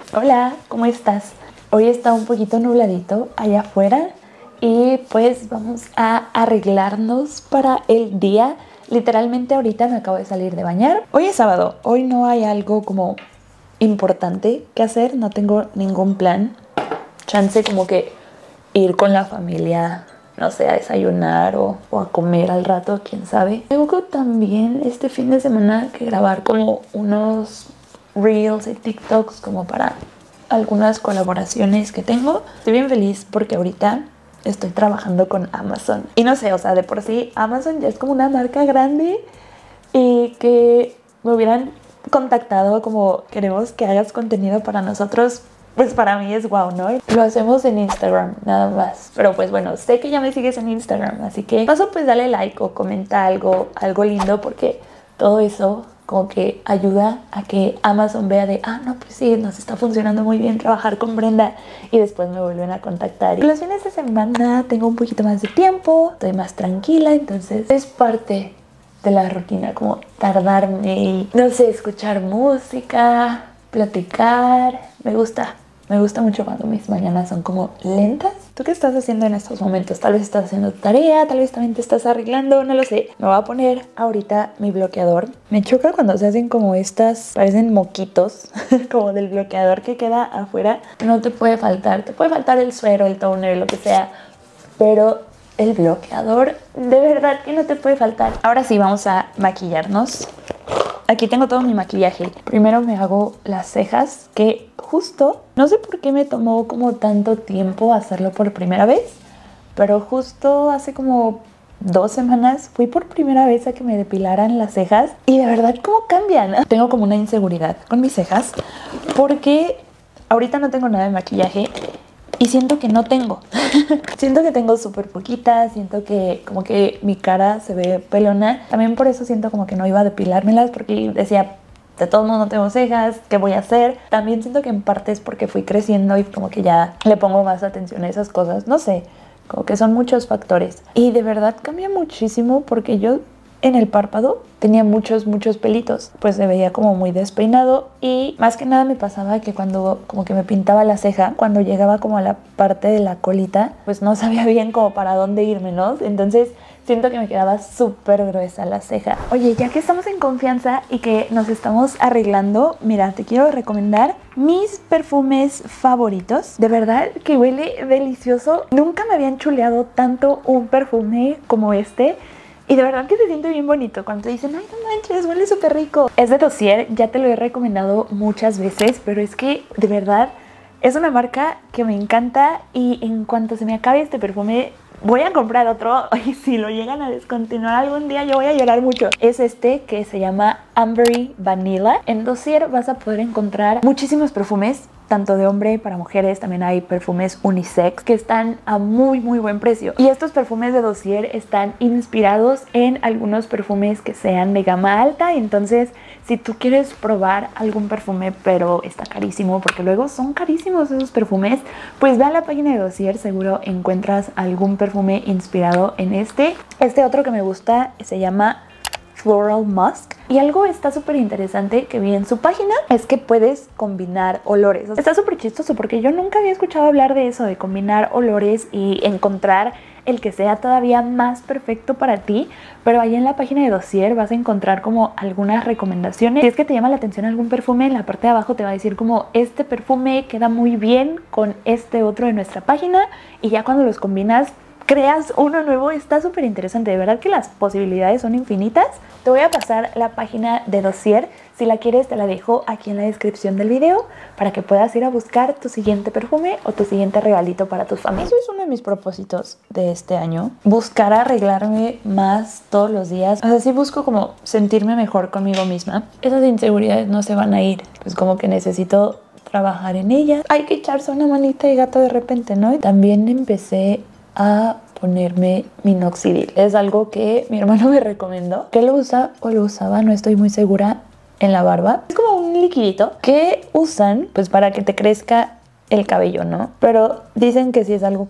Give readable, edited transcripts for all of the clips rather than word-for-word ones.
Hola, ¿cómo estás? Hoy está un poquito nubladito allá afuera y pues vamos a arreglarnos para el día. Literalmente ahorita me acabo de salir de bañar. Hoy es sábado, hoy no hay algo como importante que hacer, no tengo ningún plan. Chance como que ir con la familia, no sé, a desayunar o a comer al rato, quién sabe. Tengo también este fin de semana que grabar como unos reels y TikToks como para algunas colaboraciones que tengo. Estoy bien feliz porque ahorita estoy trabajando con Amazon. Y no sé, o sea, de por sí Amazon ya es como una marca grande y que me hubieran contactado como queremos que hagas contenido para nosotros. Pues para mí es wow, ¿no? Lo hacemos en Instagram, nada más. Pero pues bueno, sé que ya me sigues en Instagram, así que paso pues dale like o comenta algo lindo porque todo eso como que ayuda a que Amazon vea de, no, pues sí, nos está funcionando muy bien trabajar con Brenda y después me vuelven a contactar. Y los fines de semana tengo un poquito más de tiempo, estoy más tranquila, entonces es parte de la rutina, como tardarme y, no sé, escuchar música, platicar. Me gusta mucho cuando mis mañanas son como lentas. ¿Tú qué estás haciendo en estos momentos? Tal vez estás haciendo tu tarea, tal vez también te estás arreglando, no lo sé. Me voy a poner ahorita mi bloqueador. Me choca cuando se hacen como estas, parecen moquitos, como del bloqueador que queda afuera. No te puede faltar el suero, el toner, lo que sea, pero el bloqueador de verdad que no te puede faltar. Ahora sí, vamos a maquillarnos. Aquí tengo todo mi maquillaje. Primero me hago las cejas, que justo, no sé por qué me tomó como tanto tiempo hacerlo por primera vez, pero justo hace como 2 semanas fui por primera vez a que me depilaran las cejas y de verdad cómo cambian. Tengo como una inseguridad con mis cejas porque ahorita no tengo nada de maquillaje y siento que no tengo. Siento que tengo súper poquita, siento que como que mi cara se ve pelona. También por eso siento como que no iba a depilármelas porque decía, de todos modos no tengo cejas, ¿qué voy a hacer? También siento que en parte es porque fui creciendo y como que ya le pongo más atención a esas cosas. No sé, como que son muchos factores. Y de verdad cambia muchísimo porque yo en el párpado tenía muchos pelitos, pues se veía como muy despeinado y más que nada me pasaba que cuando como que me pintaba la ceja, cuando llegaba como a la parte de la colita, pues no sabía bien como para dónde irme, ¿no? Entonces siento que me quedaba súper gruesa la ceja. Oye, ya que estamos en confianza y que nos estamos arreglando, mira, te quiero recomendar mis perfumes favoritos. De verdad que huele delicioso. Nunca me habían chuleado tanto un perfume como este. Y de verdad que se siente bien bonito cuando te dicen, ay, no manches, huele súper rico. Es de Dossier, ya te lo he recomendado muchas veces, pero es que de verdad es una marca que me encanta y en cuanto se me acabe este perfume voy a comprar otro y si lo llegan a descontinuar algún día yo voy a llorar mucho. Es este que se llama Ambery Vanilla. En Dossier vas a poder encontrar muchísimos perfumes, tanto de hombre para mujeres, también hay perfumes unisex que están a muy buen precio. Y estos perfumes de Dossier están inspirados en algunos perfumes que sean de gama alta. Entonces, si tú quieres probar algún perfume, pero está carísimo, porque luego son carísimos esos perfumes, pues ve a la página de Dossier, seguro encuentras algún perfume inspirado en este. Este otro que me gusta se llama Floral Musk. Y algo está súper interesante que vi en su página es que puedes combinar olores. Está súper chistoso porque yo nunca había escuchado hablar de eso, de combinar olores y encontrar el que sea todavía más perfecto para ti. Pero ahí en la página de Dossier vas a encontrar como algunas recomendaciones. Si es que te llama la atención algún perfume, en la parte de abajo te va a decir como este perfume queda muy bien con este otro de nuestra página, y ya cuando los combinas creas uno nuevo. Está súper interesante, de verdad que las posibilidades son infinitas. Te voy a pasar la página de Dossier, si la quieres te la dejo aquí en la descripción del video para que puedas ir a buscar tu siguiente perfume o tu siguiente regalito para tus familias. Eso es uno de mis propósitos de este año, buscar arreglarme más todos los días. O sea, sí busco como sentirme mejor conmigo misma. Esas inseguridades no se van a ir, pues como que necesito trabajar en ellas. Hay que echarse una manita de gato de repente, ¿no? Y también empecé a ponerme minoxidil. Es algo que mi hermano me recomendó, que lo usa o lo usaba, no estoy muy segura, en la barba. Es como un liquidito que usan pues para que te crezca el cabello, ¿no? Pero dicen que sí es algo como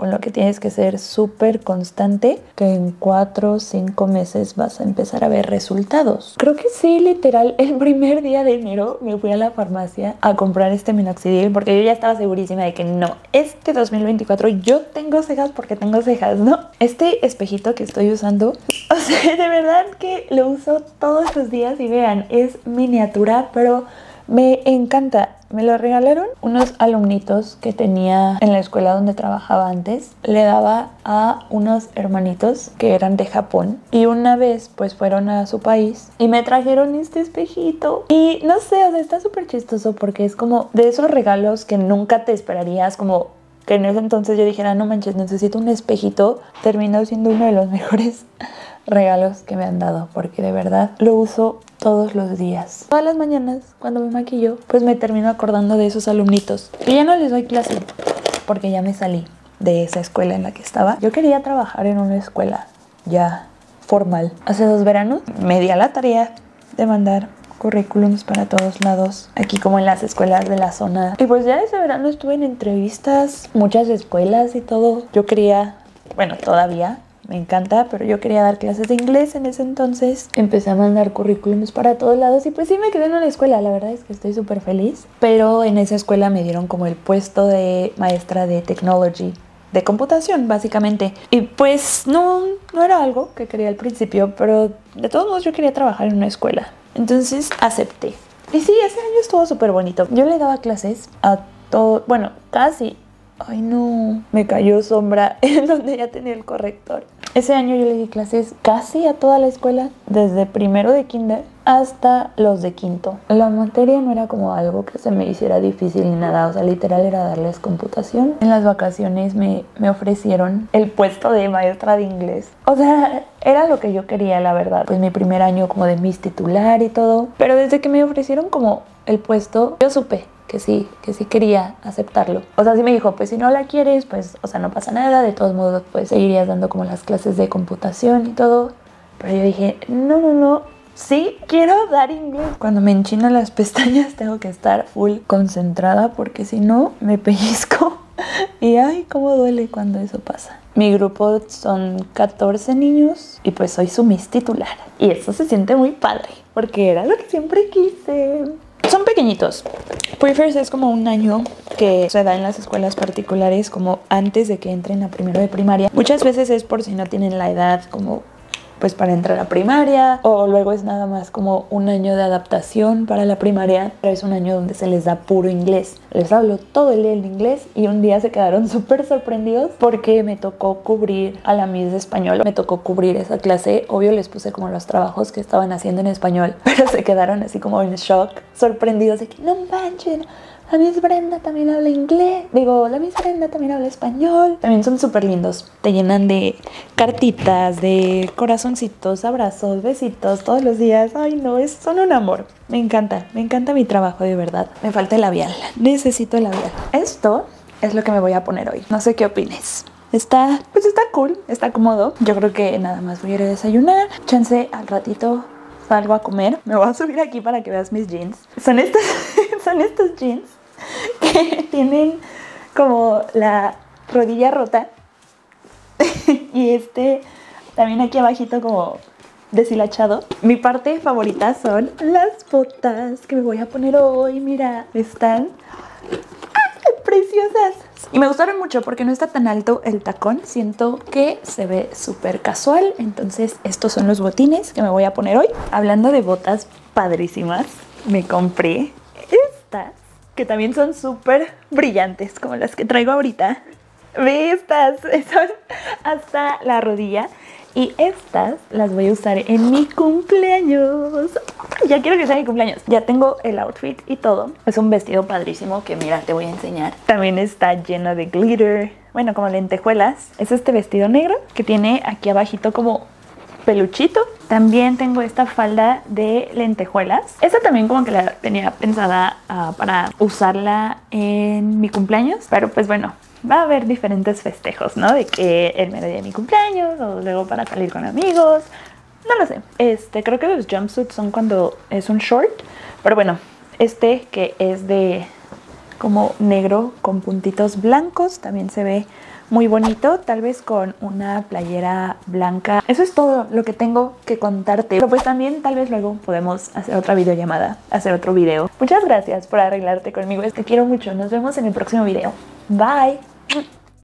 con lo que tienes que ser súper constante, que en 4 o 5 meses vas a empezar a ver resultados. Creo que sí, literal, el primer día de enero me fui a la farmacia a comprar este minoxidil porque yo ya estaba segurísima de que no, este 2024 yo tengo cejas porque tengo cejas, ¿no? Este espejito que estoy usando, o sea, de verdad que lo uso todos los días y vean, es miniatura, pero me encanta. Me lo regalaron unos alumnitos que tenía en la escuela donde trabajaba antes. Le daba a unos hermanitos que eran de Japón. Y una vez pues fueron a su país y me trajeron este espejito. Y no sé, o sea, está súper chistoso porque es como de esos regalos que nunca te esperarías, como que en ese entonces yo dijera, no manches, necesito un espejito. Terminó siendo uno de los mejores regalos que me han dado porque de verdad lo uso todos los días. Todas las mañanas cuando me maquillo pues me termino acordando de esos alumnitos. Y ya no les doy clase porque ya me salí de esa escuela en la que estaba. Yo quería trabajar en una escuela ya formal. Hace 2 veranos me di a la tarea de mandar currículums para todos lados, aquí como en las escuelas de la zona. Y pues ya ese verano estuve en entrevistas, muchas escuelas y todo. Yo quería, bueno, todavía me encanta, pero yo quería dar clases de inglés en ese entonces. Empecé a mandar currículums para todos lados y pues sí me quedé en una escuela. La verdad es que estoy súper feliz. Pero en esa escuela me dieron como el puesto de maestra de technology, de computación básicamente. Y pues no era algo que quería al principio, pero de todos modos yo quería trabajar en una escuela. Entonces acepté. Y sí, ese año estuvo súper bonito. Yo le daba clases a todo, bueno, casi. Ay no, me cayó sombra en donde ya tenía el corrector. Ese año yo le di clases casi a toda la escuela, desde primero de kinder hasta los de quinto. La materia no era como algo que se me hiciera difícil ni nada, o sea, literal era darles computación. En las vacaciones me ofrecieron el puesto de maestra de inglés. O sea, era lo que yo quería, la verdad. Pues mi primer año como de Miss titular y todo. Pero desde que me ofrecieron como el puesto, yo supe que sí quería aceptarlo. O sea, sí me dijo, pues si no la quieres, pues, o sea, no pasa nada. De todos modos, pues seguirías dando como las clases de computación y todo. Pero yo dije, no, sí quiero dar inglés. Cuando me enchino las pestañas tengo que estar full concentrada porque si no me pellizco. Y ay, cómo duele cuando eso pasa. Mi grupo son 14 niños y pues soy su Miss titular. Y eso se siente muy padre porque era lo que siempre quise. Son pequeñitos. Pre-First es como un año que se da en las escuelas particulares como antes de que entren a primero de primaria. Muchas veces es por si no tienen la edad como pues para entrar a primaria, o luego es nada más como un año de adaptación para la primaria, pero es un año donde se les da puro inglés. Les hablo todo el día en inglés y un día se quedaron súper sorprendidos porque me tocó cubrir a la Miss de español. Me tocó cubrir esa clase. Obvio les puse como los trabajos que estaban haciendo en español, pero se quedaron así como en shock, sorprendidos de que no manchen, la Miss Brenda también habla inglés. Digo, la Miss Brenda también habla español. También son súper lindos. Te llenan de cartitas, de corazoncitos, abrazos, besitos todos los días. Ay, no, son un amor. Me encanta mi trabajo, de verdad. Me falta el labial. Necesito el labial. Esto es lo que me voy a poner hoy. No sé qué opines. Está cool, está cómodo. Yo creo que nada más voy a ir a desayunar. Chance al ratito salgo a comer. Me voy a subir aquí para que veas mis jeans. Son estos jeans que tienen como la rodilla rota y también aquí abajito como deshilachado. Mi parte favorita son las botas que me voy a poner hoy. Mira, están preciosas y me gustaron mucho porque no está tan alto el tacón. Siento que se ve súper casual. Entonces estos son los botines que me voy a poner hoy. Hablando de botas padrísimas, me compré estas que también son súper brillantes, como las que traigo ahorita. Ve, estas son hasta la rodilla y estas las voy a usar en mi cumpleaños. Ya quiero que sea mi cumpleaños. Ya tengo el outfit y todo. Es un vestido padrísimo que mira, te voy a enseñar. También está lleno de glitter, bueno, como lentejuelas. Es este vestido negro que tiene aquí abajito como peluchito. También tengo esta falda de lentejuelas. Esta también como que la tenía pensada para usarla en mi cumpleaños, pero pues bueno, va a haber diferentes festejos, ¿no? De que el mero día de mi cumpleaños o luego para salir con amigos. No lo sé. Creo que los jumpsuits son cuando es un short, pero bueno, que es de como negro con puntitos blancos también se ve muy bonito, tal vez con una playera blanca. Eso es todo lo que tengo que contarte. Pero pues también tal vez luego podemos hacer otra videollamada, hacer otro video. Muchas gracias por arreglarte conmigo, te quiero mucho. Nos vemos en el próximo video. Bye.